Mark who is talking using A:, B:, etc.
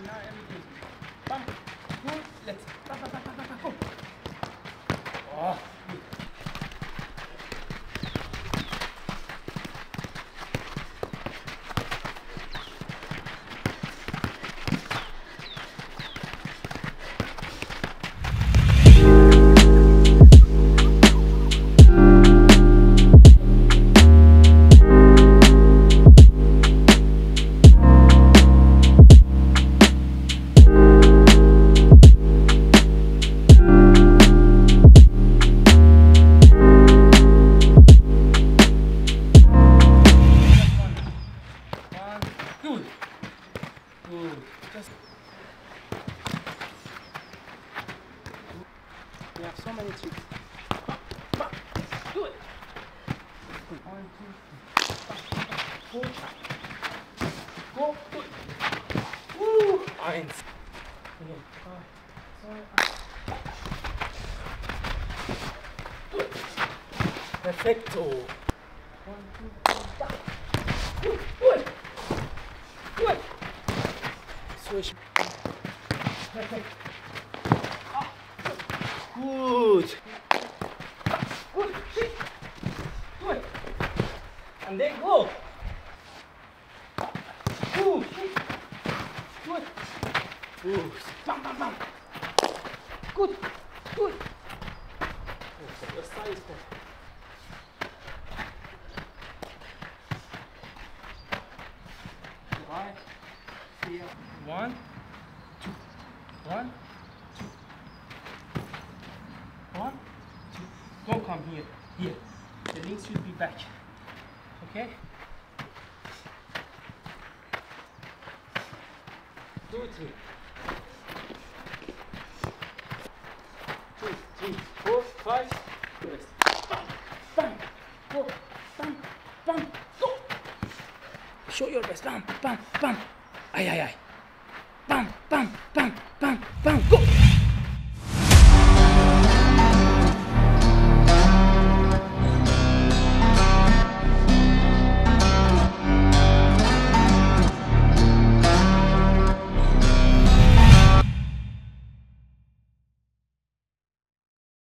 A: now everything. Bam. Good. Let's. Bam, bam, bam, bam, bam, go. Oh. Good. We have so many tricks. Do it. 1, 2, 3. Go. Do it. Woo. 1. Again. 5. Do it. Perfecto. 1, 2, 3. Do it. Do it. Switch. Perfect. Good. Good. Good. And then go. Good. Good. Good. Bam, bam, bam. Good. Good. The side is good. Right here. 1, 2. 1, 2. 1, 2. Don't come here. Here. The links should be back. Okay? 2, 3. 2, 3, 4, 5. Rest. Bam, bam, go, bam, bam, go. Show your best. Bam, bam, bam. Ay, ay, ay. Bam, bam.